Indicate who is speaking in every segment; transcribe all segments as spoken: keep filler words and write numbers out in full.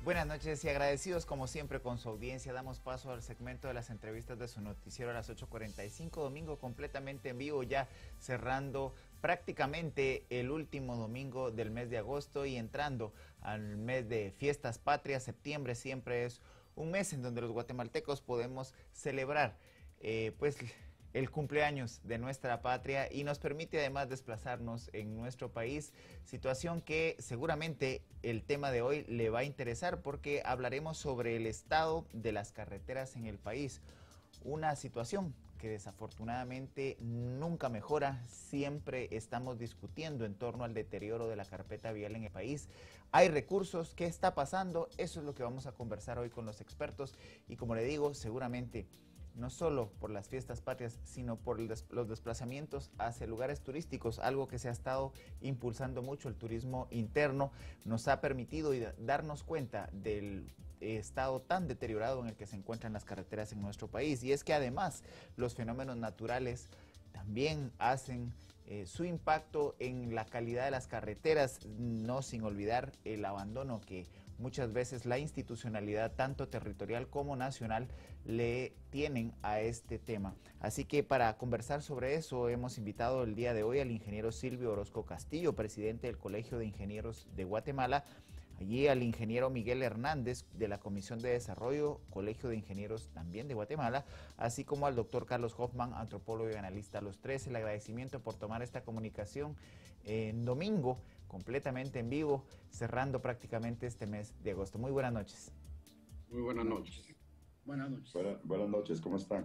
Speaker 1: Buenas noches y agradecidos como siempre con su audiencia. Damos paso al segmento de las entrevistas de su noticiero a las ocho cuarenta y cinco, domingo completamente en vivo, ya cerrando prácticamente el último domingo del mes de agosto y entrando al mes de fiestas patrias. Septiembre siempre es un mes en donde los guatemaltecos podemos celebrar eh, pues el cumpleaños de nuestra patria y nos permite además desplazarnos en nuestro país, situación que seguramente el tema de hoy le va a interesar porque hablaremos sobre el estado de las carreteras en el país, una situación que desafortunadamente nunca mejora, siempre estamos discutiendo en torno al deterioro de la carpeta vial en el país. Hay recursos, ¿qué está pasando? Eso es lo que vamos a conversar hoy con los expertos y como le digo, seguramente no solo por las fiestas patrias, sino por des los desplazamientos hacia lugares turísticos, algo que se ha estado impulsando mucho el turismo interno, nos ha permitido darnos cuenta del estado tan deteriorado en el que se encuentran las carreteras en nuestro país. Y es que además los fenómenos naturales también hacen eh, su impacto en la calidad de las carreteras, no sin olvidar el abandono que muchas veces la institucionalidad, tanto territorial como nacional, le tienen a este tema. Así que para conversar sobre eso hemos invitado el día de hoy al ingeniero Silvio Orozco Castillo, presidente del Colegio de Ingenieros de Guatemala, allí al ingeniero Miguel Hernández de la Comisión de Desarrollo, Colegio de Ingenieros también de Guatemala, así como al doctor Carlos Hoffman, antropólogo y analista. A los tres, el agradecimiento por tomar esta comunicación en domingo, completamente en vivo, cerrando prácticamente este mes de agosto. Muy buenas noches.
Speaker 2: Muy buenas noches.
Speaker 3: Buenas noches.
Speaker 2: Buena, buenas noches, ¿cómo están?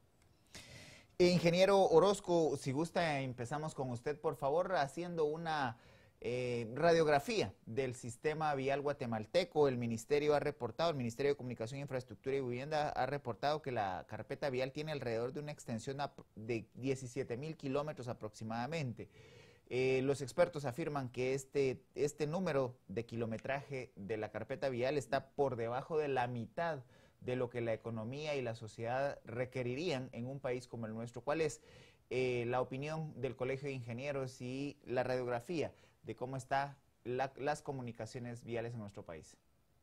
Speaker 1: Ingeniero Orozco, si gusta, empezamos con usted, por favor, haciendo una eh, radiografía del sistema vial guatemalteco. El Ministerio ha reportado, el Ministerio de Comunicación, Infraestructura y Vivienda ha reportado que la carpeta vial tiene alrededor de una extensión de diecisiete mil kilómetros aproximadamente. Eh, los expertos afirman que este, este número de kilometraje de la carpeta vial está por debajo de la mitad de lo que la economía y la sociedad requerirían en un país como el nuestro. ¿Cuál es eh, la opinión del Colegio de Ingenieros y la radiografía de cómo están la, las comunicaciones viales en nuestro país?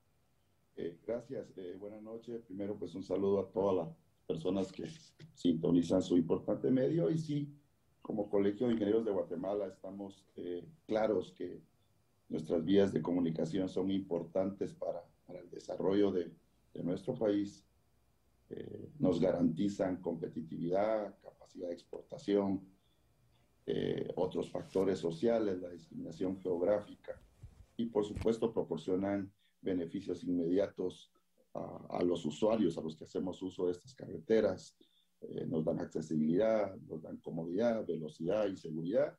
Speaker 2: Eh, gracias, eh, buenas noches. Primero, pues un saludo a todas las personas que sintonizan su importante medio y sí, como Colegio de Ingenieros de Guatemala estamos eh, claros que nuestras vías de comunicación son importantes para, para el desarrollo de, de nuestro país. Eh, nos garantizan competitividad, capacidad de exportación, eh, otros factores sociales, la discriminación geográfica y por supuesto proporcionan beneficios inmediatos a, a los usuarios, a los que hacemos uso de estas carreteras. Eh, nos dan accesibilidad, nos dan comodidad, velocidad y seguridad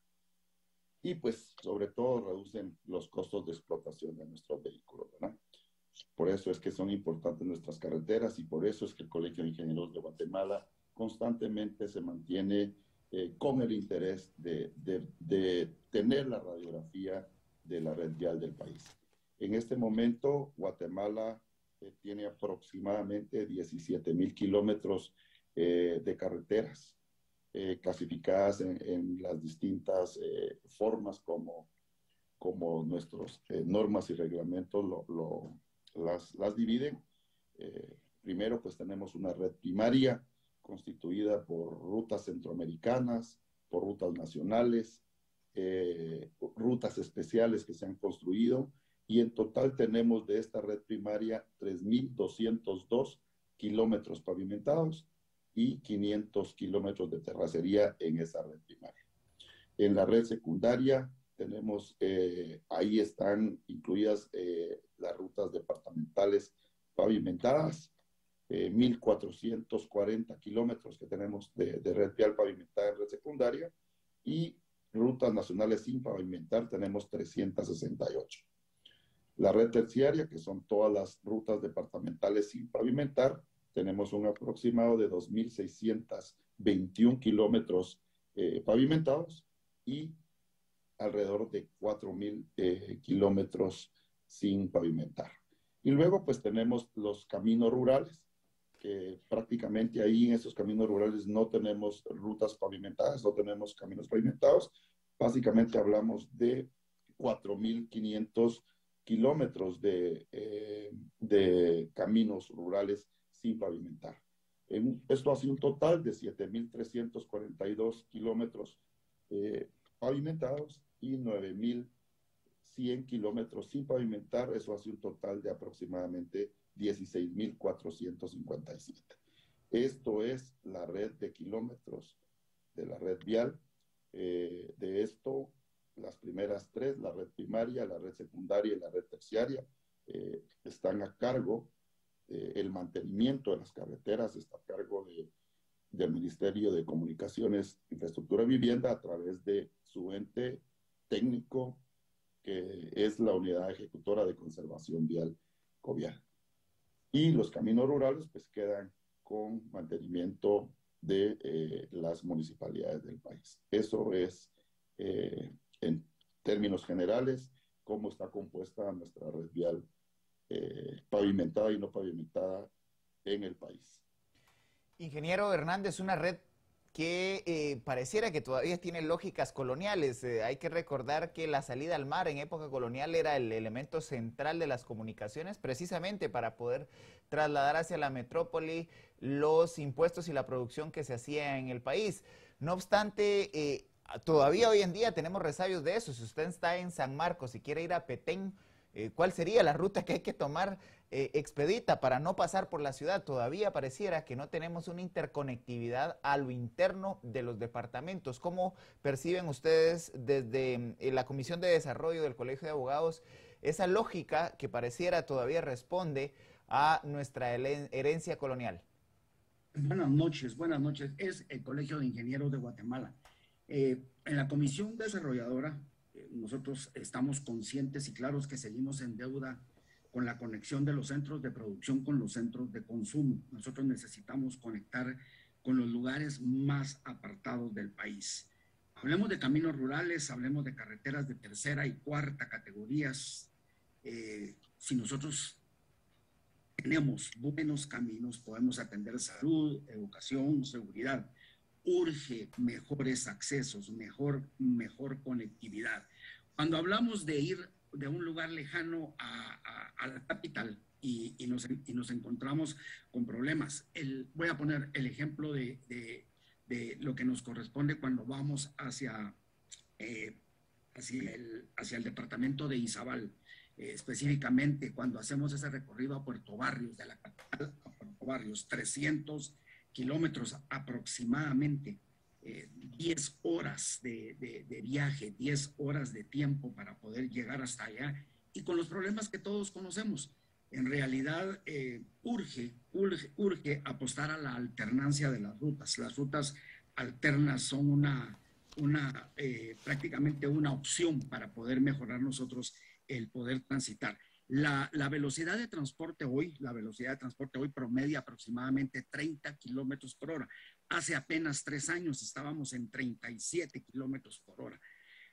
Speaker 2: y pues sobre todo reducen los costos de explotación de nuestros vehículos, ¿verdad? Por eso es que son importantes nuestras carreteras y por eso es que el Colegio de Ingenieros de Guatemala constantemente se mantiene eh, con el interés de, de, de tener la radiografía de la red vial del país. En este momento, Guatemala eh, tiene aproximadamente diecisiete mil kilómetros eh, de carreteras eh, clasificadas en, en las distintas eh, formas como, como nuestras eh, normas y reglamentos lo, lo, las, las dividen. Eh, primero, pues tenemos una red primaria constituida por rutas centroamericanas, por rutas nacionales, eh, rutas especiales que se han construido y en total tenemos de esta red primaria tres mil doscientos dos kilómetros pavimentados y quinientos kilómetros de terracería en esa red primaria. En la red secundaria tenemos, eh, ahí están incluidas eh, las rutas departamentales pavimentadas, eh, mil cuatrocientos cuarenta kilómetros que tenemos de, de red vial pavimentada en red secundaria y rutas nacionales sin pavimentar tenemos trescientos sesenta y ocho. La red terciaria, que son todas las rutas departamentales sin pavimentar, tenemos un aproximado de dos mil seiscientos veintiún kilómetros eh, pavimentados y alrededor de cuatro mil eh, kilómetros sin pavimentar. Y luego pues tenemos los caminos rurales, que prácticamente ahí en esos caminos rurales no tenemos rutas pavimentadas, no tenemos caminos pavimentados. Básicamente hablamos de cuatro mil quinientos kilómetros de, eh, de caminos rurales sin pavimentar. En, esto hace un total de siete mil trescientos cuarenta y dos kilómetros eh, pavimentados y nueve mil cien kilómetros sin pavimentar. Eso hace un total de aproximadamente dieciséis mil cuatrocientos cincuenta y siete. Esto es la red de kilómetros de la red vial. Eh, de esto, las primeras tres, la red primaria, la red secundaria y la red terciaria, eh, están a cargo, eh, el mantenimiento de las carreteras está a cargo de, del Ministerio de Comunicaciones, Infraestructura y Vivienda a través de su ente técnico, que es la Unidad Ejecutora de Conservación Vial, COVIAL. Y los caminos rurales pues quedan con mantenimiento de eh, las municipalidades del país. Eso es, eh, en términos generales, cómo está compuesta nuestra red vial eh, pavimentada y no pavimentada en el país.
Speaker 1: Ingeniero Hernández, una red que eh, pareciera que todavía tiene lógicas coloniales. Eh, hay que recordar que la salida al mar en época colonial era el elemento central de las comunicaciones, precisamente para poder trasladar hacia la metrópoli los impuestos y la producción que se hacía en el país. No obstante, eh, todavía hoy en día tenemos resabios de eso. Si usted está en San Marcos y quiere ir a Petén, eh, ¿cuál sería la ruta que hay que tomar eh, expedita para no pasar por la ciudad? Todavía pareciera que no tenemos una interconectividad a lo interno de los departamentos. ¿Cómo perciben ustedes desde eh, la Comisión de Desarrollo del Colegio de Abogados esa lógica que pareciera todavía responde a nuestra herencia colonial?
Speaker 3: Buenas noches, buenas noches. Es el Colegio de Ingenieros de Guatemala. Eh, en la comisión desarrolladora, eh, nosotros estamos conscientes y claros que seguimos en deuda con la conexión de los centros de producción con los centros de consumo. Nosotros necesitamos conectar con los lugares más apartados del país. Hablemos de caminos rurales, hablemos de carreteras de tercera y cuarta categorías. Eh, si nosotros tenemos buenos caminos, podemos atender salud, educación, seguridad. Urge mejores accesos, mejor, mejor conectividad. Cuando hablamos de ir de un lugar lejano a, a, a la capital y, y, nos, y nos encontramos con problemas, el, voy a poner el ejemplo de, de, de lo que nos corresponde cuando vamos hacia, eh, hacia, el, hacia el departamento de Izabal. Eh, específicamente cuando hacemos ese recorrido a Puerto Barrios, de la capital a Puerto Barrios, trescientos kilómetros aproximadamente, eh, diez horas de, de, de viaje, diez horas de tiempo para poder llegar hasta allá y con los problemas que todos conocemos. En realidad eh, urge, urge, urge apostar a la alternancia de las rutas. Las rutas alternas son una, una eh, prácticamente una opción para poder mejorar nosotros el poder transitar. La, la velocidad de transporte hoy, la velocidad de transporte hoy promedia aproximadamente treinta kilómetros por hora. Hace apenas tres años estábamos en treinta y siete kilómetros por hora.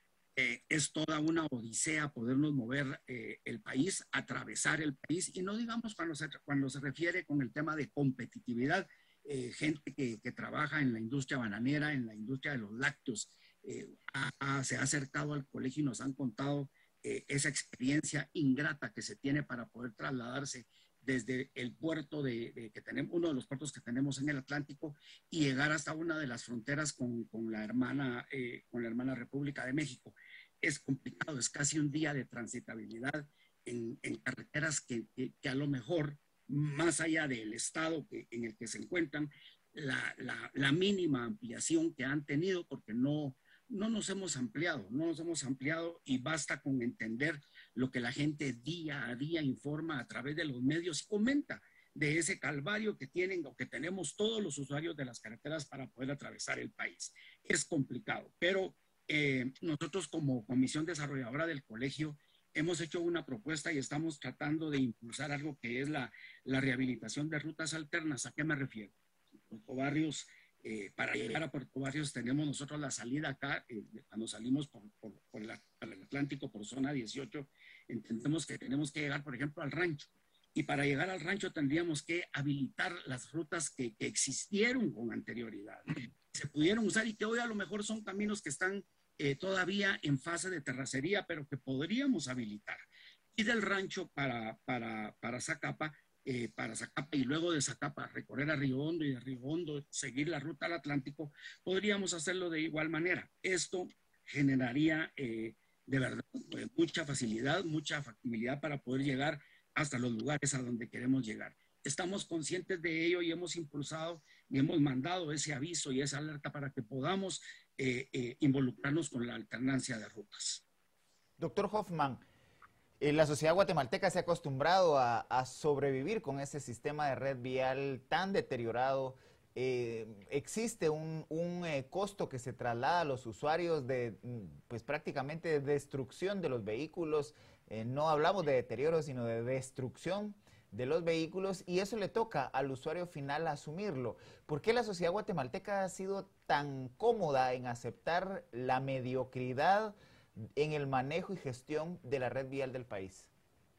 Speaker 3: Eh, es toda una odisea podernos mover eh, el país, atravesar el país, y no digamos cuando se, cuando se refiere con el tema de competitividad, eh, gente que, que trabaja en la industria bananera, en la industria de los lácteos, eh, a, a, se ha acercado al colegio y nos han contado Eh, esa experiencia ingrata que se tiene para poder trasladarse desde el puerto de, de, que tenemos, uno de los puertos que tenemos en el Atlántico, y llegar hasta una de las fronteras con, con, la, hermana, eh, con la hermana República de México. Es complicado, es casi un día de transitabilidad en, en carreteras que, que, que a lo mejor, más allá del estado que, en el que se encuentran, la, la, la mínima ampliación que han tenido, porque no... no nos hemos ampliado, no nos hemos ampliado, y basta con entender lo que la gente día a día informa a través de los medios y comenta de ese calvario que tienen o que tenemos todos los usuarios de las carreteras para poder atravesar el país. Es complicado, pero eh, nosotros como comisión desarrolladora del colegio hemos hecho una propuesta y estamos tratando de impulsar algo que es la, la rehabilitación de rutas alternas. ¿A qué me refiero? Puerto Barrios, Eh, para llegar a Puerto Barrios tenemos nosotros la salida acá, eh, cuando salimos por, por, por la, el Atlántico por zona dieciocho, entendemos que tenemos que llegar, por ejemplo, al rancho, y para llegar al rancho tendríamos que habilitar las rutas que, que existieron con anterioridad, se pudieron usar y que hoy a lo mejor son caminos que están eh, todavía en fase de terracería, pero que podríamos habilitar. y del rancho para, para, para Zacapa, eh, para Zacapa y luego de Zacapa recorrer a Río Hondo y de Río Hondo seguir la ruta al Atlántico, podríamos hacerlo de igual manera. Esto generaría eh, de verdad eh, mucha facilidad, mucha factibilidad para poder llegar hasta los lugares a donde queremos llegar. Estamos conscientes de ello y hemos impulsado y hemos mandado ese aviso y esa alerta para que podamos eh, eh, involucrarnos con la alternancia de rutas.
Speaker 1: Doctor Hoffman, eh, la sociedad guatemalteca se ha acostumbrado a, a sobrevivir con ese sistema de red vial tan deteriorado. Eh, existe un, un eh, costo que se traslada a los usuarios de, pues prácticamente de destrucción de los vehículos. Eh, no hablamos de deterioro, sino de destrucción de los vehículos, y eso le toca al usuario final asumirlo. ¿Por qué la sociedad guatemalteca ha sido tan cómoda en aceptar la mediocridad en el manejo y gestión de la red vial del país?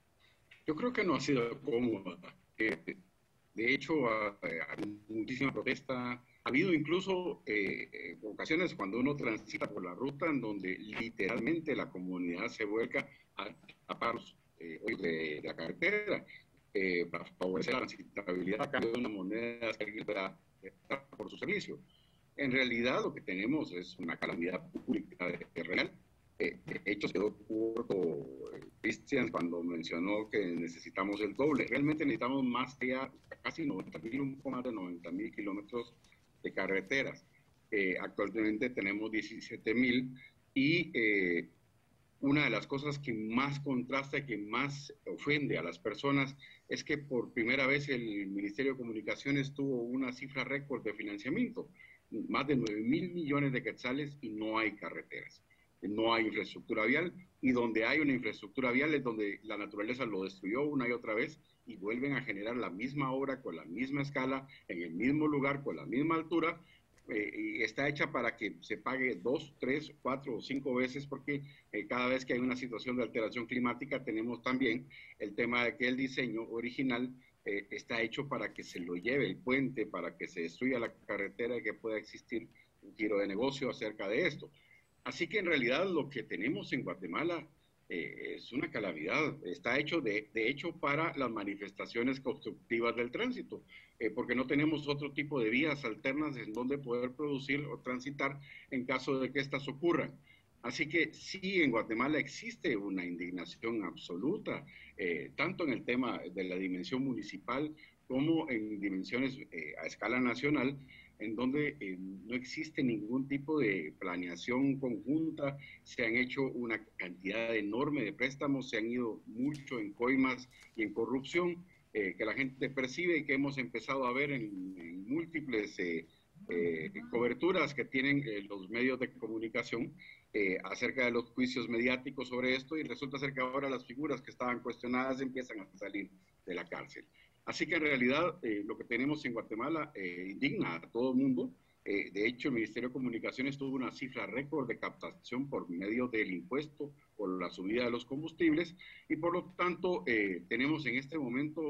Speaker 4: Yo creo que no ha sido cómoda. Eh, de hecho, ha, ha habido muchísima protesta. Ha habido incluso eh, ocasiones cuando uno transita por la ruta en donde literalmente la comunidad se vuelca a tapar eh, de, de la carretera. Eh, para favorecer la transitabilidad a cambio de una moneda que da por su servicio. En realidad lo que tenemos es una calamidad pública de, de real. Eh, de hecho, se quedó corto eh, Cristian cuando mencionó que necesitamos el doble. Realmente necesitamos más allá, casi noventa mil, un poco más de noventa mil kilómetros de carreteras. Eh, actualmente tenemos diecisiete mil y eh, una de las cosas que más contrasta, que más ofende a las personas, es que por primera vez el Ministerio de Comunicaciones tuvo una cifra récord de financiamiento, más de nueve mil millones de quetzales, y no hay carreteras, no hay infraestructura vial, y donde hay una infraestructura vial es donde la naturaleza lo destruyó una y otra vez, y vuelven a generar la misma obra con la misma escala, en el mismo lugar, con la misma altura. Eh, y está hecha para que se pague dos, tres, cuatro o cinco veces, porque eh, cada vez que hay una situación de alteración climática tenemos también el tema de que el diseño original eh, está hecho para que se lo lleve el puente, para que se destruya la carretera y que pueda existir un giro de negocio acerca de esto. Así que en realidad lo que tenemos en Guatemala eh, es una calamidad. Está hecho de, de hecho para las manifestaciones constructivas del tránsito, eh, porque no tenemos otro tipo de vías alternas en donde poder producir o transitar en caso de que estas ocurran. Así que sí, en Guatemala existe una indignación absoluta, eh, tanto en el tema de la dimensión municipal como en dimensiones eh, a escala nacional, en donde eh, no existe ningún tipo de planeación conjunta. Se han hecho una cantidad enorme de préstamos, se han ido mucho en coimas y en corrupción, eh, que la gente percibe y que hemos empezado a ver en, en múltiples eh, eh, coberturas que tienen eh, los medios de comunicación eh, acerca de los juicios mediáticos sobre esto, y resulta ser que ahora las figuras que estaban cuestionadas empiezan a salir de la cárcel. Así que en realidad eh, lo que tenemos en Guatemala eh, indigna a todo el mundo. Eh, de hecho, el Ministerio de Comunicaciones tuvo una cifra récord de captación por medio del impuesto por la subida de los combustibles, y por lo tanto eh, tenemos en este momento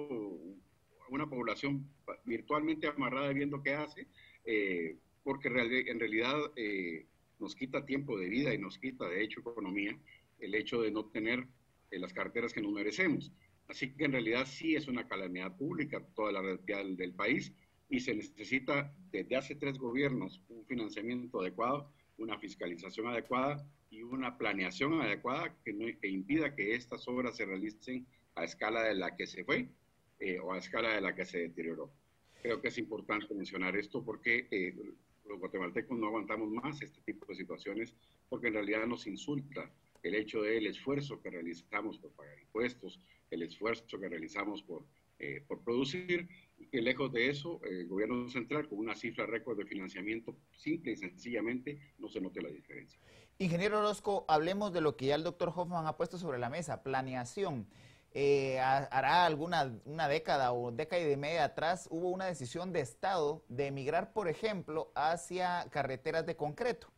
Speaker 4: una población virtualmente amarrada viendo qué hace, eh, porque en realidad eh, nos quita tiempo de vida y nos quita de hecho economía el hecho de no tener eh, las carreteras que nos merecemos. Así que en realidad sí es una calamidad pública toda la red vial del país, y se necesita desde hace tres gobiernos un financiamiento adecuado, una fiscalización adecuada y una planeación adecuada que, no, que impida que estas obras se realicen a escala de la que se fue eh, o a escala de la que se deterioró. Creo que es importante mencionar esto porque eh, los guatemaltecos no aguantamos más este tipo de situaciones, porque en realidad nos insulta el hecho del esfuerzo que realizamos por pagar impuestos, el esfuerzo que realizamos por, eh, por producir, y que lejos de eso, el gobierno central, con una cifra récord de financiamiento, simple y sencillamente no se note la diferencia.
Speaker 1: Ingeniero Orozco, hablemos de lo que ya el doctor Hoffman ha puesto sobre la mesa, planeación. Eh, hará alguna una década o década y media atrás hubo una decisión de Estado de emigrar, por ejemplo, hacia carreteras de concreto.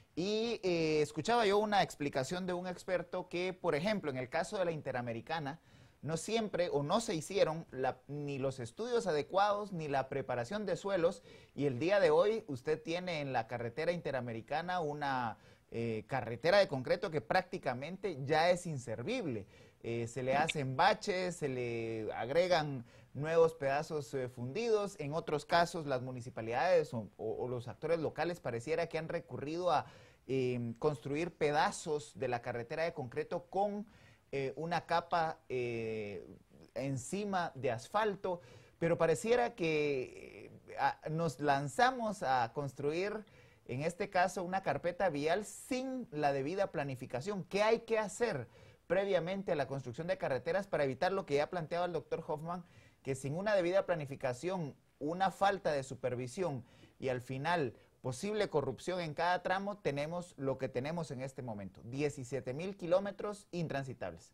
Speaker 1: Y eh, escuchaba yo una explicación de un experto que, por ejemplo, en el caso de la Interamericana, no siempre o no se hicieron la, ni los estudios adecuados ni la preparación de suelos, y el día de hoy usted tiene en la carretera Interamericana una eh, carretera de concreto que prácticamente ya es inservible. Eh, se le hacen baches, se le agregan nuevos pedazos eh, fundidos. En otros casos, las municipalidades o, o, o los actores locales pareciera que han recurrido a eh, construir pedazos de la carretera de concreto con eh, una capa eh, encima de asfalto, pero pareciera que eh, a, nos lanzamos a construir, en este caso, una carpeta vial sin la debida planificación. ¿Qué hay que hacer previamente a la construcción de carreteras para evitar lo que ya planteaba el doctor Hoffman, que sin una debida planificación, una falta de supervisión y al final posible corrupción en cada tramo, tenemos lo que tenemos en este momento, diecisiete mil kilómetros intransitables?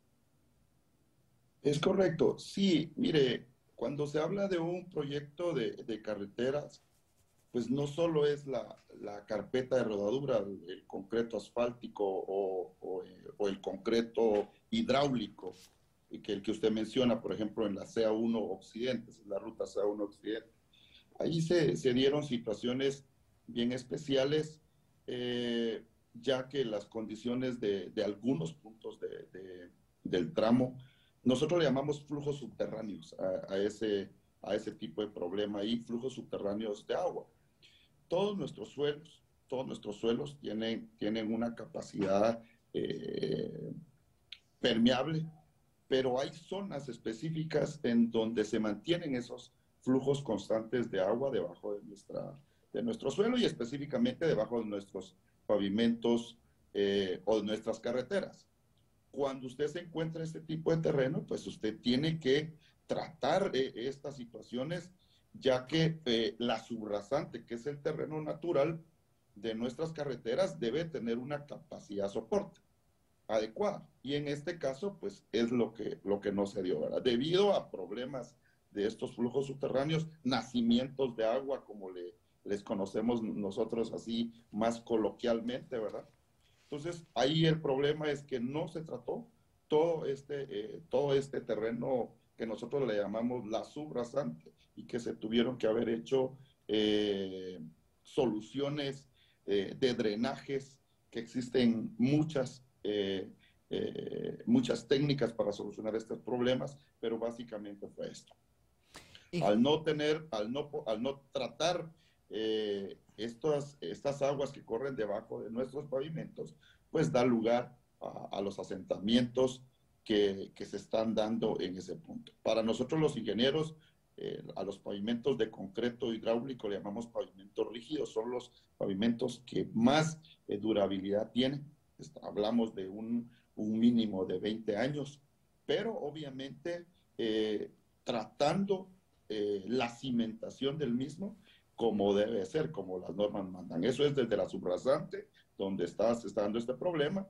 Speaker 2: Es correcto, sí, mire, cuando se habla de un proyecto de, de carreteras, pues no solo es la, la carpeta de rodadura, el, el concreto asfáltico o, o, o el concreto hidráulico, que el que usted menciona, por ejemplo, en la C A uno Occidente, es la ruta C A uno Occidente. Ahí se, se dieron situaciones bien especiales, eh, ya que las condiciones de, de algunos puntos de, de, del tramo, nosotros le llamamos flujos subterráneos a, a, ese, a ese tipo de problema y flujos subterráneos de agua. Todos nuestros suelos, todos nuestros suelos tienen, tienen una capacidad eh, permeable, pero hay zonas específicas en donde se mantienen esos flujos constantes de agua debajo de, nuestra, de nuestro suelo y específicamente debajo de nuestros pavimentos eh, o de nuestras carreteras. Cuando usted se encuentra en este tipo de terreno, pues usted tiene que tratar eh, estas situaciones, ya que eh, la subrasante, que es el terreno natural de nuestras carreteras, debe tener una capacidad de soporte adecuada. Y en este caso, pues es lo que, lo que no se dio, ¿verdad? Debido a problemas de estos flujos subterráneos, nacimientos de agua, como le, les conocemos nosotros así más coloquialmente, ¿verdad? Entonces, ahí el problema es que no se trató todo este, eh, todo este terreno que nosotros le llamamos la subrasante y que se tuvieron que haber hecho eh, soluciones eh, de drenajes, que existen muchas, eh, eh, muchas técnicas para solucionar estos problemas, pero básicamente fue esto. Y... Al no tener, al no, al no tratar eh, estas, estas aguas que corren debajo de nuestros pavimentos, pues da lugar a, a los asentamientos que, que se están dando en ese punto. Para nosotros los ingenieros, eh, a los pavimentos de concreto hidráulico le llamamos pavimentos rígidos, son los pavimentos que más eh, durabilidad tienen. Hablamos de un, un mínimo de veinte años, pero obviamente eh, tratando eh, la cimentación del mismo como debe ser, como las normas mandan. Eso es desde la subrasante, donde está, se está dando este problema,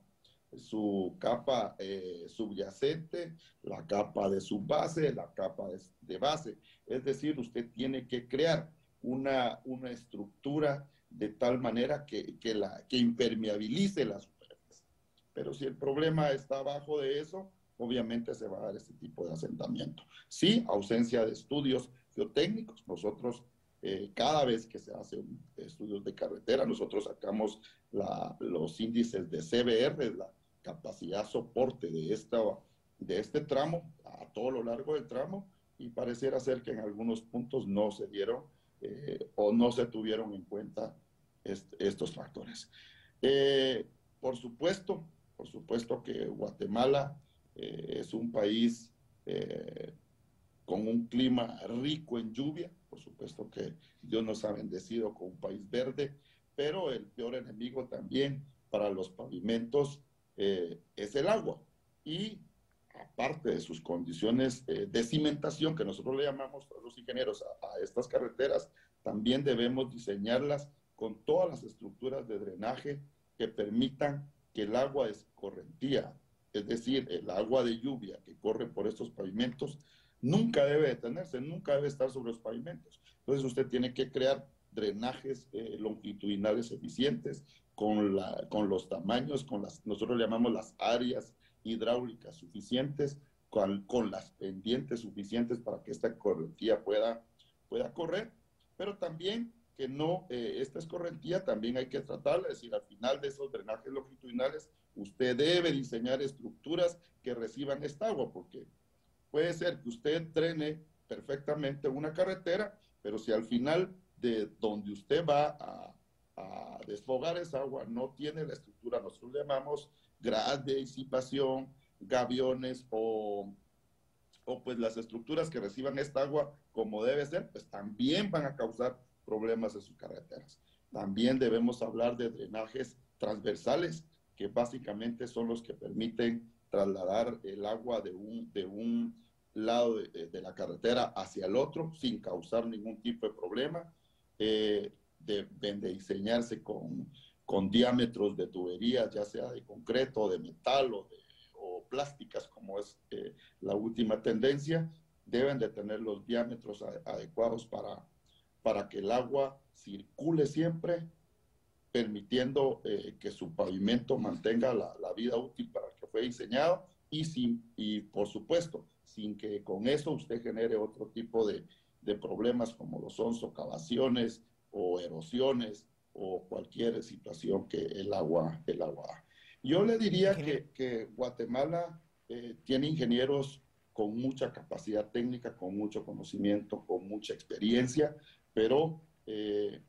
Speaker 2: su capa eh, subyacente, la capa de subbase, la capa de, de base. Es decir, usted tiene que crear una, una estructura de tal manera que, que, la, que impermeabilice las superficies. Pero si el problema está abajo de eso, obviamente se va a dar este tipo de asentamiento. Sí, ausencia de estudios geotécnicos. Nosotros, eh, cada vez que se hacen estudios de carretera, nosotros sacamos la, los índices de C B R, la capacidad soporte de, esta, de este tramo, a todo lo largo del tramo, y pareciera ser que en algunos puntos no se dieron eh, o no se tuvieron en cuenta est estos factores. Eh, por supuesto, por supuesto que Guatemala eh, es un país eh, con un clima rico en lluvia. Por supuesto que Dios nos ha bendecido con un país verde, pero el peor enemigo también para los pavimentos eh, es el agua. Y aparte de sus condiciones eh, de cimentación, que nosotros le llamamos a los ingenieros a, a estas carreteras, también debemos diseñarlas con todas las estructuras de drenaje que permitan que el agua escorrentía, es decir, el agua de lluvia que corre por estos pavimentos, nunca debe detenerse, nunca debe estar sobre los pavimentos. Entonces usted tiene que crear drenajes eh, longitudinales eficientes con, la, con los tamaños, con las, nosotros le llamamos las áreas hidráulicas suficientes, con, con las pendientes suficientes para que esta correntía pueda, pueda correr, pero también que no, eh, esta escorrentía también hay que tratarla, es decir, al final de esos drenajes longitudinales, usted debe diseñar estructuras que reciban esta agua, porque puede ser que usted drene perfectamente una carretera, pero si al final de donde usted va a, a desfogar esa agua no tiene la estructura, nosotros le llamamos gradas de disipación, gaviones o, o pues las estructuras que reciban esta agua como debe ser, pues también van a causar problemas en sus carreteras. También debemos hablar de drenajes transversales, que básicamente son los que permiten trasladar el agua de un, de un lado de, de la carretera hacia el otro sin causar ningún tipo de problema. Eh, deben de diseñarse con, con diámetros de tuberías, ya sea de concreto, de metal o, de, o plásticas, como es eh, la última tendencia. Deben de tener los diámetros adecuados para, para que el agua circule siempre, permitiendo eh, que su pavimento mantenga la, la vida útil para el que fue diseñado y, sin, y por supuesto, sin que con eso usted genere otro tipo de, de problemas como lo son socavaciones o erosiones o cualquier situación que el agua, el agua da. Yo le diría que, que Guatemala eh, tiene ingenieros con mucha capacidad técnica, con mucho conocimiento, con mucha experiencia, pero eh,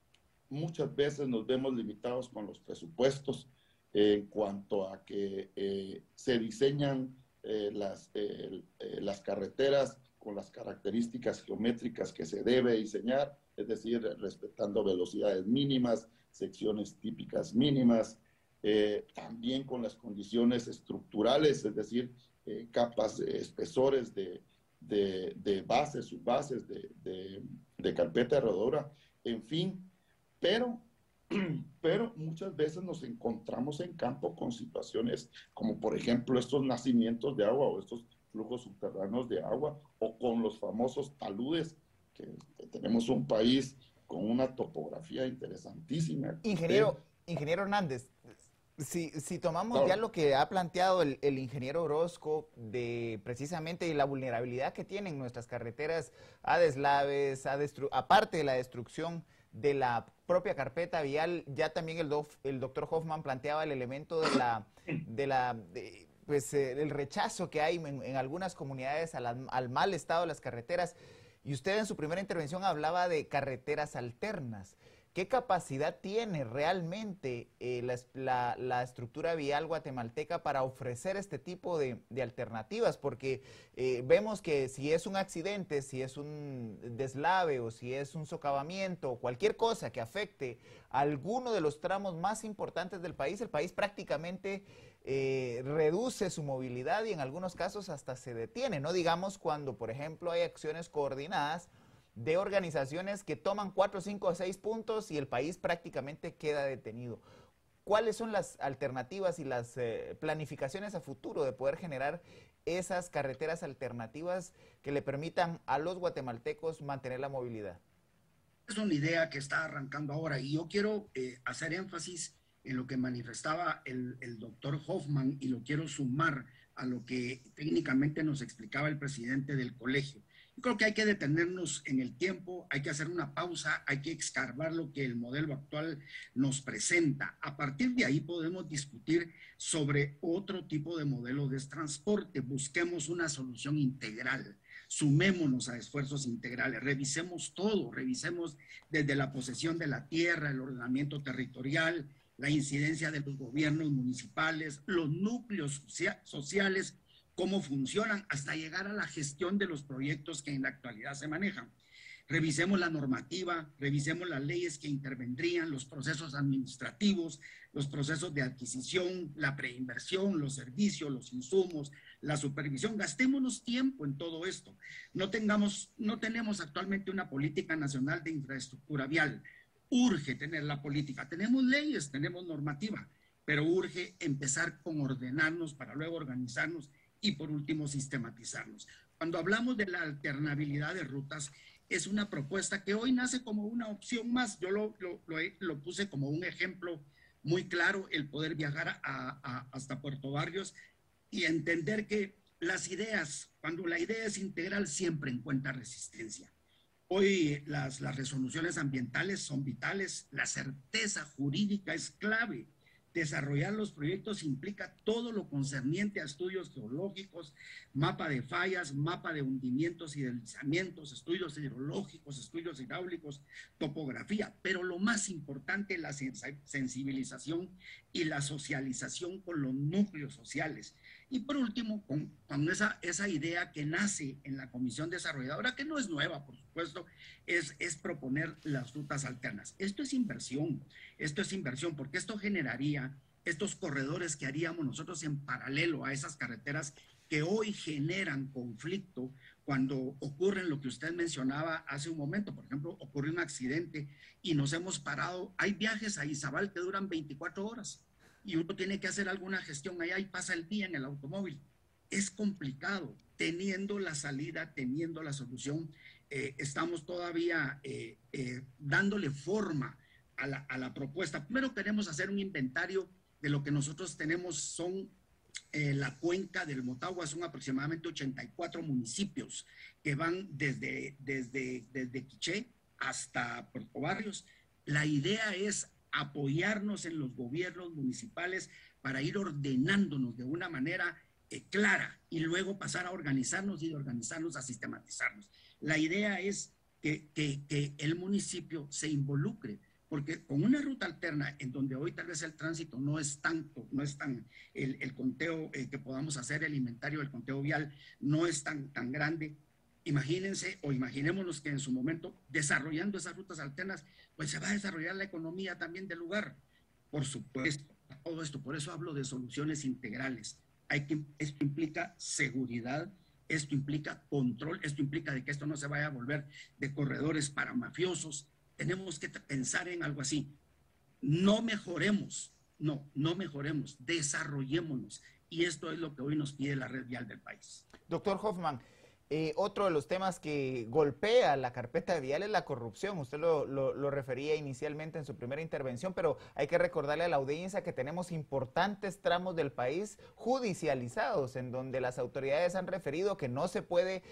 Speaker 2: muchas veces nos vemos limitados con los presupuestos eh, en cuanto a que eh, se diseñan eh, las, eh, eh, las carreteras con las características geométricas que se debe diseñar, es decir, respetando velocidades mínimas, secciones típicas mínimas, eh, también con las condiciones estructurales, es decir, eh, capas, eh, espesores de, de, de bases, subbases, de, de, de carpeta de rodadura, en fin. Pero, pero muchas veces nos encontramos en campo con situaciones como, por ejemplo, estos nacimientos de agua o estos flujos subterráneos de agua, o con los famosos taludes, que, que tenemos un país con una topografía interesantísima.
Speaker 1: Ingeniero, Usted, ingeniero Hernández, si, si tomamos
Speaker 2: claro.
Speaker 1: ya lo que ha planteado el, el ingeniero Orozco de precisamente la vulnerabilidad que tienen nuestras carreteras a deslaves, a destru aparte de la destrucción de la propia carpeta vial, ya también el, dof, el doctor Hoffman planteaba el elemento de la, de la de, pues eh, el rechazo que hay en, en algunas comunidades al, al mal estado de las carreteras, y usted en su primera intervención hablaba de carreteras alternas. ¿Qué capacidad tiene realmente eh, la, la, la estructura vial guatemalteca para ofrecer este tipo de, de alternativas? Porque eh, vemos que si es un accidente, si es un deslave o si es un socavamiento o cualquier cosa que afecte a alguno de los tramos más importantes del país, el país prácticamente eh, reduce su movilidad y en algunos casos hasta se detiene. No digamos cuando, por ejemplo, hay acciones coordinadas de organizaciones que toman cuatro, cinco, seis puntos y el país prácticamente queda detenido. ¿Cuáles son las alternativas y las eh, planificaciones a futuro de poder generar esas carreteras alternativas que le permitan a los guatemaltecos mantener la movilidad?
Speaker 3: Es una idea que está arrancando ahora y yo quiero eh, hacer énfasis en lo que manifestaba el, el doctor Hoffman y lo quiero sumar a lo que técnicamente nos explicaba el presidente del colegio. Yo creo que hay que detenernos en el tiempo, hay que hacer una pausa, hay que escarbar lo que el modelo actual nos presenta. A partir de ahí podemos discutir sobre otro tipo de modelo de transporte. Busquemos una solución integral, sumémonos a esfuerzos integrales, revisemos todo, revisemos desde la posesión de la tierra, el ordenamiento territorial, la incidencia de los gobiernos municipales, los núcleos sociales, cómo funcionan, hasta llegar a la gestión de los proyectos que en la actualidad se manejan. Revisemos la normativa, revisemos las leyes que intervendrían, los procesos administrativos, los procesos de adquisición, la preinversión, los servicios, los insumos, la supervisión. Gastémonos tiempo en todo esto. No tengamos, no tenemos actualmente una política nacional de infraestructura vial. Urge tener la política. Tenemos leyes, tenemos normativa, pero urge empezar con ordenarnos para luego organizarnos y por último sistematizarlos. Cuando hablamos de la alternabilidad de rutas, es una propuesta que hoy nace como una opción más. Yo lo, lo, lo, lo puse como un ejemplo muy claro, el poder viajar a, a, hasta Puerto Barrios y entender que las ideas, cuando la idea es integral, siempre encuentra resistencia. Hoy las, las resoluciones ambientales son vitales, la certeza jurídica es clave. Desarrollar los proyectos implica todo lo concerniente a estudios geológicos, mapa de fallas, mapa de hundimientos y deslizamientos, estudios hidrológicos, estudios hidráulicos, topografía, pero lo más importante, la sensibilización y la socialización con los núcleos sociales. Y por último, con, con esa, esa idea que nace en la comisión desarrolladora, que no es nueva, por supuesto, es, es proponer las rutas alternas. Esto es inversión, esto es inversión, porque esto generaría estos corredores que haríamos nosotros en paralelo a esas carreteras que hoy generan conflicto cuando ocurre lo que usted mencionaba hace un momento. Por ejemplo, ocurre un accidente y nos hemos parado. Hay viajes a Izabal que duran veinticuatro horas y uno tiene que hacer alguna gestión allá y pasa el día en el automóvil. Es complicado, teniendo la salida, teniendo la solución. Eh, estamos todavía eh, eh, dándole forma a la, a la propuesta. Primero queremos hacer un inventario de lo que nosotros tenemos. Son eh, la cuenca del Motagua, son aproximadamente ochenta y cuatro municipios que van desde, desde, desde Quiché hasta Puerto Barrios. La idea es apoyarnos en los gobiernos municipales para ir ordenándonos de una manera eh, clara y luego pasar a organizarnos y de organizarnos a sistematizarnos. La idea es que, que, que el municipio se involucre, porque con una ruta alterna en donde hoy tal vez el tránsito no es tanto, no es tan, el, el conteo eh, que podamos hacer, el inventario, el conteo vial no es tan, tan grande. Imagínense o imaginémonos que en su momento, desarrollando esas rutas alternas, pues se va a desarrollar la economía también del lugar. Por supuesto, todo esto, por eso hablo de soluciones integrales. Hay que, esto implica seguridad, esto implica control, esto implica de que esto no se vaya a volver de corredores para mafiosos. Tenemos que pensar en algo así. No mejoremos, no, no mejoremos, desarrollémonos. Y esto es lo que hoy nos pide la red vial del país.
Speaker 1: Doctor Hoffman, Eh, otro de los temas que golpea la carpeta vial es la corrupción. Usted lo, lo, lo refería inicialmente en su primera intervención, pero hay que recordarle a la audiencia que tenemos importantes tramos del país judicializados, en donde las autoridades han referido que no se puede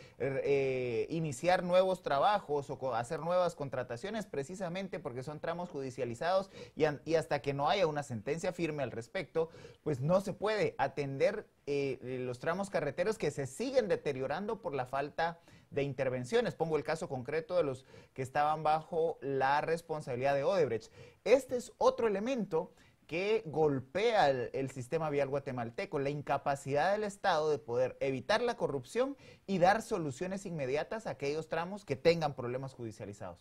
Speaker 1: eh, iniciar nuevos trabajos o hacer nuevas contrataciones precisamente porque son tramos judicializados y, y hasta que no haya una sentencia firme al respecto, pues no se puede atender eh, los tramos carreteros que se siguen deteriorando por la falta de intervenciones. Pongo el caso concreto de los que estaban bajo la responsabilidad de Odebrecht. Este es otro elemento que golpea el, el sistema vial guatemalteco, la incapacidad del Estado de poder evitar la corrupción y dar soluciones inmediatas a aquellos tramos que tengan problemas judicializados.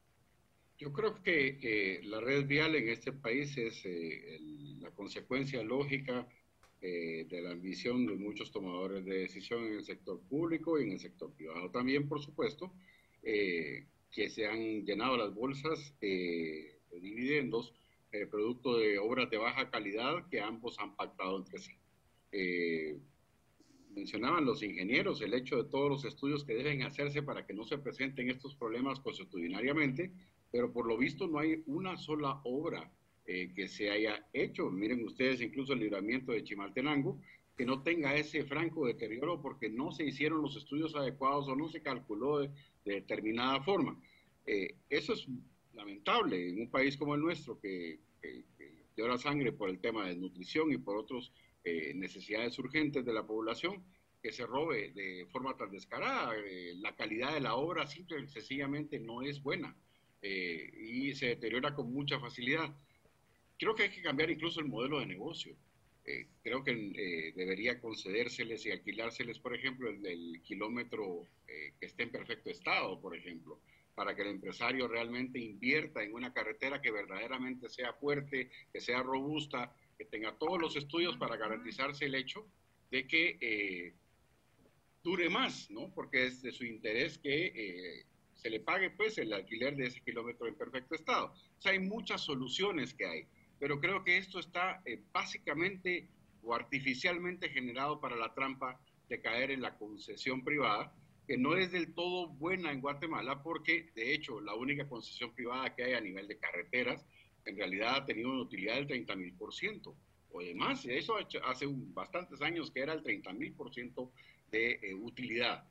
Speaker 4: Yo creo que eh, la red vial en este país es eh, el, la consecuencia lógica Eh, de la ambición de muchos tomadores de decisión en el sector público y en el sector privado también, por supuesto, eh, que se han llenado las bolsas eh, de dividendos eh, producto de obras de baja calidad que ambos han pactado entre sí. Eh, mencionaban los ingenieros el hecho de todos los estudios que deben hacerse para que no se presenten estos problemas consuetudinariamente, pero por lo visto no hay una sola obra Eh, que se haya hecho. Miren ustedes incluso el libramiento de Chimaltenango, que no tenga ese franco deterioro porque no se hicieron los estudios adecuados o no se calculó de, de determinada forma. Eh, eso es lamentable en un país como el nuestro que, que, que llora sangre por el tema de nutrición y por otras eh, necesidades urgentes de la población, que se robe de forma tan descarada. Eh, la calidad de la obra simple y sencillamente no es buena eh, y se deteriora con mucha facilidad. Creo que hay que cambiar incluso el modelo de negocio. Eh, creo que eh, debería concedérseles y alquilárseles, por ejemplo, el, el kilómetro eh, que esté en perfecto estado, por ejemplo, para que el empresario realmente invierta en una carretera que verdaderamente sea fuerte, que sea robusta, que tenga todos los estudios para garantizarse el hecho de que eh, dure más, ¿no? Porque es de su interés que eh, se le pague pues el alquiler de ese kilómetro en perfecto estado. O sea, hay muchas soluciones que hay. Pero creo que esto está eh, básicamente o artificialmente generado para la trampa de caer en la concesión privada, que no es del todo buena en Guatemala, porque de hecho la única concesión privada que hay a nivel de carreteras en realidad ha tenido una utilidad del treinta mil por ciento o demás. Eso hace un, bastantes años que era el treinta mil por ciento de eh, utilidad.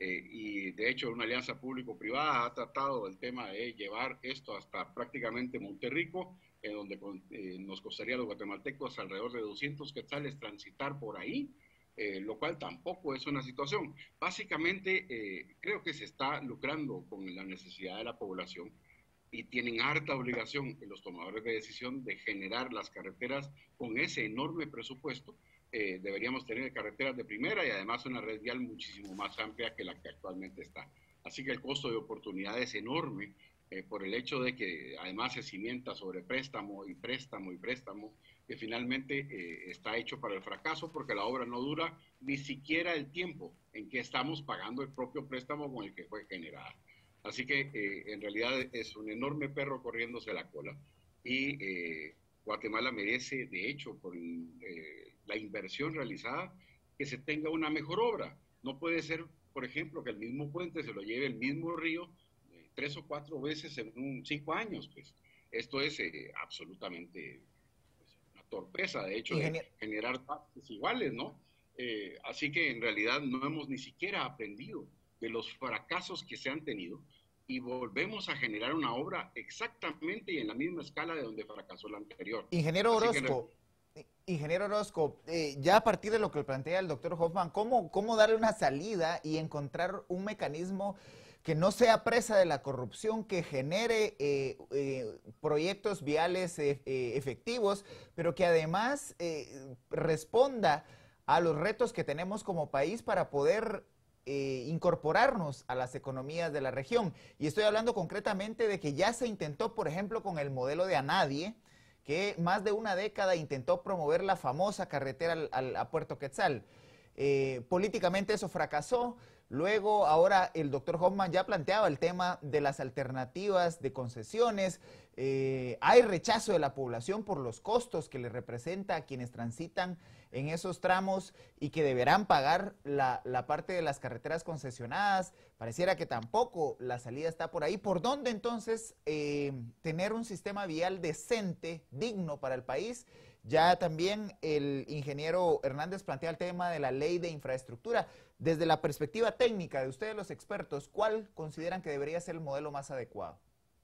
Speaker 4: Eh, y de hecho una alianza público-privada ha tratado el tema de llevar esto hasta prácticamente Monterrico, en donde eh, nos costaría a los guatemaltecos alrededor de doscientos quetzales transitar por ahí, eh, lo cual tampoco es una situación. Básicamente eh, creo que se está lucrando con la necesidad de la población y tienen harta obligación los tomadores de decisión de generar las carreteras con ese enorme presupuesto. Eh, deberíamos tener carreteras de primera y además una red vial muchísimo más amplia que la que actualmente está. Así que el costo de oportunidad es enorme eh, por el hecho de que además se cimienta sobre préstamo y préstamo y préstamo, que finalmente eh, está hecho para el fracaso porque la obra no dura ni siquiera el tiempo en que estamos pagando el propio préstamo con el que fue generada. Así que eh, en realidad es un enorme perro corriéndose la cola y eh, Guatemala merece, de hecho, por eh, la inversión realizada, que se tenga una mejor obra. No puede ser, por ejemplo, que el mismo puente se lo lleve el mismo río eh, tres o cuatro veces en un, cinco años. Pues. Esto es eh, absolutamente pues, una torpeza, de hecho,
Speaker 1: Ingeniero.
Speaker 4: de generar taxes iguales, ¿no? Eh, así que en realidad no hemos ni siquiera aprendido de los fracasos que se han tenido y volvemos a generar una obra exactamente y en la misma escala de donde fracasó la anterior.
Speaker 1: Ingeniero
Speaker 4: Así
Speaker 1: Orozco,
Speaker 4: que...
Speaker 1: Ingeniero Orozco, eh, ya a partir de lo que plantea el doctor Hoffman, ¿cómo, ¿cómo darle una salida y encontrar un mecanismo que no sea presa de la corrupción, que genere eh, eh, proyectos viales eh, eh, efectivos, pero que además eh, responda a los retos que tenemos como país para poder eh, incorporarnos a las economías de la región? Y estoy hablando concretamente de que ya se intentó, por ejemplo, con el modelo de Anadie, que más de una década intentó promover la famosa carretera al, al, a Puerto Quetzal. Eh, políticamente eso fracasó. Luego, ahora el doctor Hoffman ya planteaba el tema de las alternativas de concesiones. Eh, hay rechazo de la población por los costos que le representa a quienes transitan en esos tramos y que deberán pagar la, la parte de las carreteras concesionadas. Pareciera que tampoco la salida está por ahí. ¿Por dónde entonces eh, tener un sistema vial decente, digno para el país? Ya también el ingeniero Hernández plantea el tema de la ley de infraestructura. Desde la perspectiva técnica de ustedes los expertos, ¿cuál consideran que debería ser el modelo más adecuado?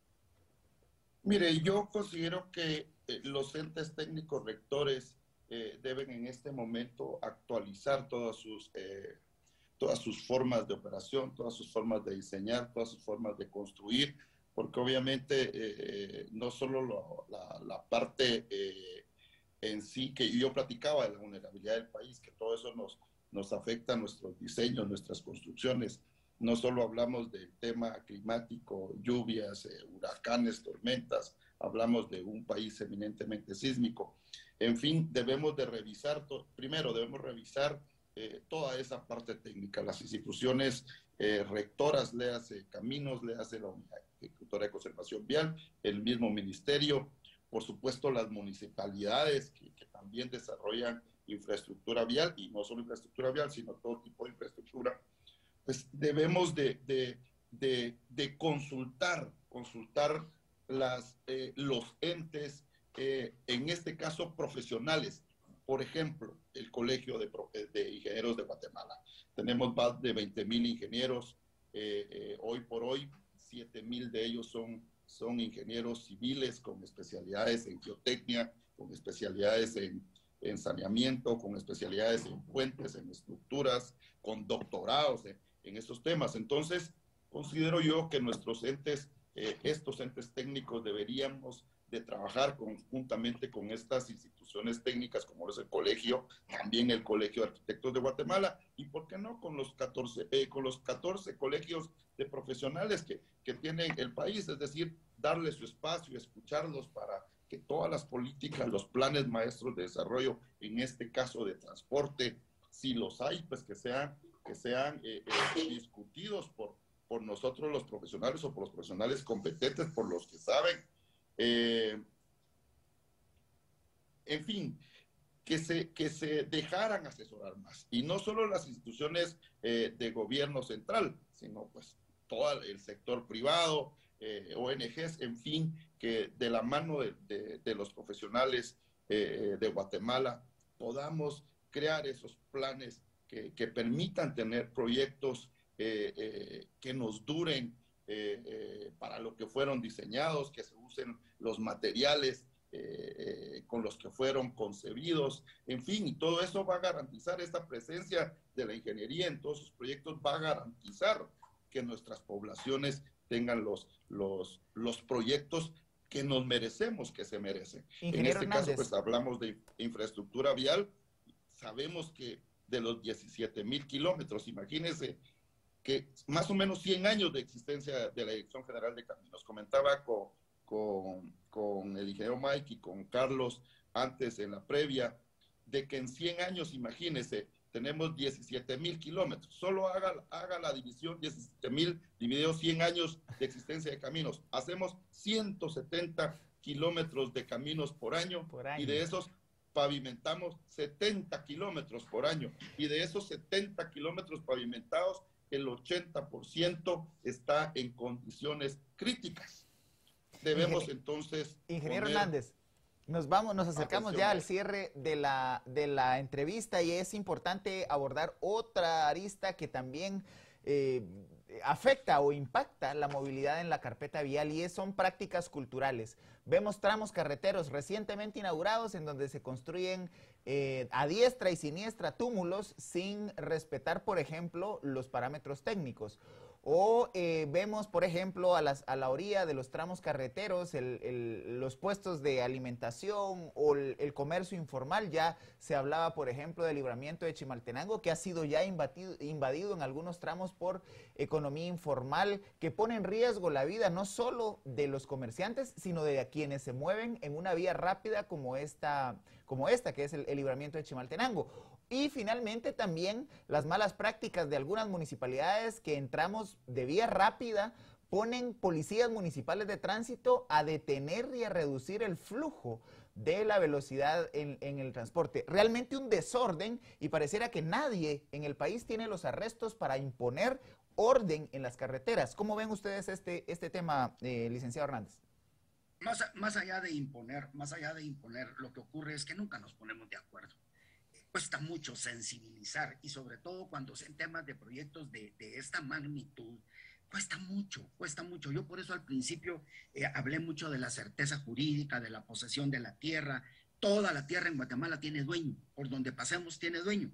Speaker 2: Mire, yo considero que eh, los entes técnicos rectores eh, deben en este momento actualizar todas sus, eh, todas sus formas de operación, todas sus formas de diseñar, todas sus formas de construir, porque obviamente eh, no solo lo, la, la parte eh, en sí, que yo platicaba de la vulnerabilidad del país, que todo eso nos, nos afecta a nuestros diseños, nuestras construcciones. No solo hablamos del tema climático, lluvias, eh, huracanes, tormentas, hablamos de un país eminentemente sísmico. En fin, debemos de revisar, primero debemos revisar eh, toda esa parte técnica, las instituciones eh, rectoras, le hace Caminos, le hace la Unidad Ejecutora de Conservación Vial, el mismo ministerio, por supuesto las municipalidades que, que también desarrollan infraestructura vial, y no solo infraestructura vial, sino todo tipo de infraestructura. Pues debemos de, de, de, de consultar, consultar las, eh, los entes, eh, en este caso profesionales. Por ejemplo, el Colegio de, de Ingenieros de Guatemala. Tenemos más de veinte mil ingenieros, eh, eh, hoy por hoy, siete mil de ellos son, son ingenieros civiles con especialidades en geotecnia, con especialidades en, en saneamiento, con especialidades en puentes, en estructuras, con doctorados en, en estos temas. Entonces, considero yo que nuestros entes, eh, estos entes técnicos deberíamos de trabajar conjuntamente con estas instituciones técnicas como es el colegio, también el Colegio de Arquitectos de Guatemala, y por qué no con los catorce, eh, con los catorce colegios de profesionales que, que tiene el país, es decir, darle su espacio, escucharlos para que todas las políticas, los planes maestros de desarrollo, en este caso de transporte, si los hay, pues que sean, que sean eh, eh, discutidos por, por nosotros los profesionales o por los profesionales competentes, por los que saben. Eh, en fin, que se, que se dejaran asesorar más. Y no solo las instituciones eh, de gobierno central, sino pues todo el sector privado, eh, O N Ges, en fin, que de la mano de, de, de los profesionales eh, de Guatemala podamos crear esos planes que, que permitan tener proyectos eh, eh, que nos duren eh, eh, para lo que fueron diseñados, que se usen los materiales eh, eh, con los que fueron concebidos, en fin, y todo eso va a garantizar esta presencia de la ingeniería en todos sus proyectos, va a garantizar que nuestras poblaciones tengan los, los, los proyectos que nos merecemos, que se merecen.
Speaker 1: Ingeniero
Speaker 2: en este
Speaker 1: Hernández.
Speaker 2: caso, pues hablamos de infraestructura vial, sabemos que de los diecisiete mil kilómetros, imagínense que más o menos cien años de existencia de la Dirección General de Caminos. Comentaba con, con, con el ingeniero Mike y con Carlos antes en la previa, de que en cien años, imagínense, tenemos diecisiete mil kilómetros. Solo haga, haga la división diecisiete mil dividido cien años de existencia de caminos. Hacemos ciento setenta kilómetros de caminos por año,
Speaker 1: por año, y
Speaker 2: de esos pavimentamos setenta kilómetros por año. Y de esos setenta kilómetros pavimentados, el ochenta por ciento está en condiciones críticas. Debemos
Speaker 1: Ingen
Speaker 2: entonces...
Speaker 1: Ingeniero Hernández, nos vamos, nos acercamos ya al cierre de la, de la entrevista y es importante abordar otra arista que también eh, afecta o impacta la movilidad en la carpeta vial y es, son prácticas culturales. Vemos tramos carreteros recientemente inaugurados en donde se construyen eh, a diestra y siniestra túmulos sin respetar, por ejemplo, los parámetros técnicos. O eh, vemos, por ejemplo, a, las, a la orilla de los tramos carreteros, el, el, los puestos de alimentación o el, el comercio informal. Ya se hablaba, por ejemplo, del libramiento de Chimaltenango, que ha sido ya invadido, invadido en algunos tramos por economía informal, que pone en riesgo la vida no solo de los comerciantes, sino de quienes se mueven en una vía rápida como esta, como esta que es el, el libramiento de Chimaltenango. Y finalmente también las malas prácticas de algunas municipalidades que entramos de vía rápida ponen policías municipales de tránsito a detener y a reducir el flujo de la velocidad en, en el transporte. Realmente un desorden y pareciera que nadie en el país tiene los arrestos para imponer orden en las carreteras. ¿Cómo ven ustedes este, este tema, eh, licenciado Hernández?
Speaker 3: Más, más allá de imponer, más allá de imponer, lo que ocurre es que nunca nos ponemos de acuerdo. Cuesta mucho sensibilizar y sobre todo cuando en temas de proyectos de, de esta magnitud, cuesta mucho, cuesta mucho. Yo por eso al principio eh, hablé mucho de la certeza jurídica, de la posesión de la tierra. Toda la tierra en Guatemala tiene dueño, por donde pasemos tiene dueño.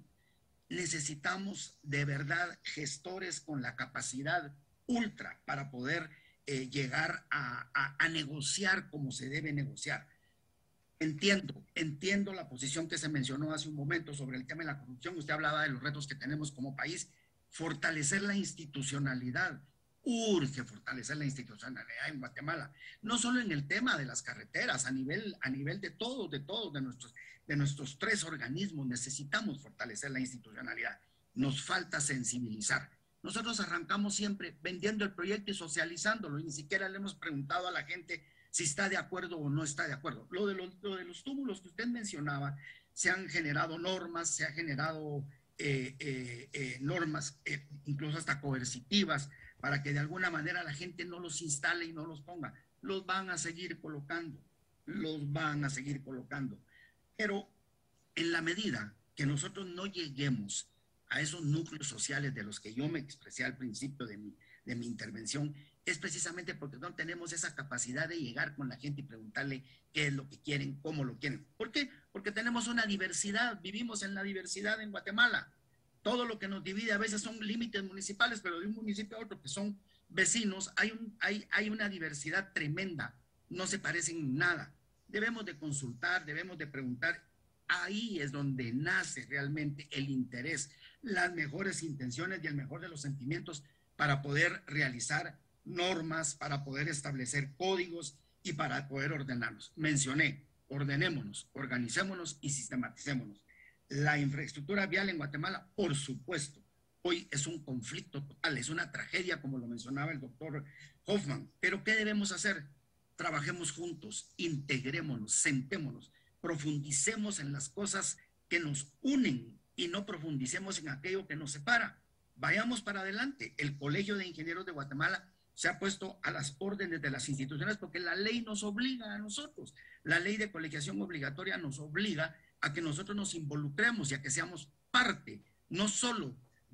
Speaker 3: Necesitamos de verdad gestores con la capacidad ultra para poder eh, llegar a, a, a negociar como se debe negociar. Entiendo, entiendo la posición que se mencionó hace un momento sobre el tema de la corrupción. Usted hablaba de los retos que tenemos como país. Fortalecer la institucionalidad. Urge fortalecer la institucionalidad en Guatemala. No solo en el tema de las carreteras, a nivel, a nivel de todos, de todos, de nuestros, de nuestros tres organismos. Necesitamos fortalecer la institucionalidad. Nos falta sensibilizar. Nosotros arrancamos siempre vendiendo el proyecto y socializándolo. Y ni siquiera le hemos preguntado a la gente si está de acuerdo o no está de acuerdo. Lo de los, lo de los túmulos que usted mencionaba, se han generado normas, se han generado eh, eh, eh, normas, eh, incluso hasta coercitivas, para que de alguna manera la gente no los instale y no los ponga. Los van a seguir colocando, los van a seguir colocando. Pero en la medida que nosotros no lleguemos a esos núcleos sociales de los que yo me expresé al principio de mi, de mi intervención, es precisamente porque no tenemos esa capacidad de llegar con la gente y preguntarle qué es lo que quieren, cómo lo quieren. ¿Por qué? Porque tenemos una diversidad, vivimos en la diversidad en Guatemala. Todo lo que nos divide a veces son límites municipales, pero de un municipio a otro que son vecinos, hay, un, hay, hay una diversidad tremenda, no se parecen en nada. Debemos de consultar, debemos de preguntar. Ahí es donde nace realmente el interés, las mejores intenciones y el mejor de los sentimientos para poder realizar normas, para poder establecer códigos y para poder ordenarnos. Mencioné, ordenémonos, organicémonos y sistematicémonos. La infraestructura vial en Guatemala, por supuesto, hoy es un conflicto total, es una tragedia, como lo mencionaba el doctor Hoffman. Pero ¿qué debemos hacer? Trabajemos juntos, integrémonos, sentémonos, profundicemos en las cosas que nos unen y no profundicemos en aquello que nos separa. Vayamos para adelante. El Colegio de Ingenieros de Guatemala se ha puesto a las órdenes de las instituciones porque la ley nos obliga a nosotros. La ley de colegiación obligatoria nos obliga a que nosotros nos involucremos y a que seamos parte, no solo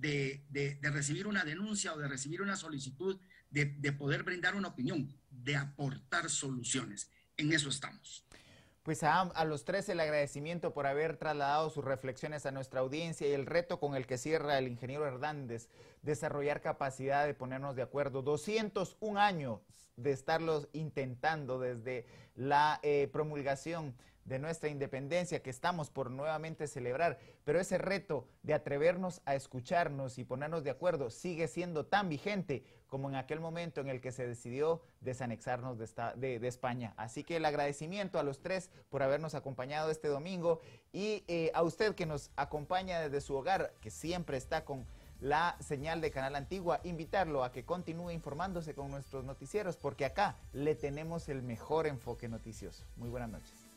Speaker 3: de, de, de recibir una denuncia o de recibir una solicitud, de, de poder brindar una opinión, de aportar soluciones. En eso estamos.
Speaker 1: Pues a, a los tres el agradecimiento por haber trasladado sus reflexiones a nuestra audiencia y el reto con el que cierra el ingeniero Hernández, desarrollar capacidad de ponernos de acuerdo. doscientos un años de estarlos intentando desde la eh, promulgación de nuestra independencia que estamos por nuevamente celebrar, pero ese reto de atrevernos a escucharnos y ponernos de acuerdo sigue siendo tan vigente como en aquel momento en el que se decidió desanexarnos de, esta, de, de España. Así que el agradecimiento a los tres por habernos acompañado este domingo y eh, a usted que nos acompaña desde su hogar, que siempre está con la señal de Canal Antigua, invitarlo a que continúe informándose con nuestros noticieros, porque acá le tenemos el mejor enfoque noticioso. Muy buenas noches.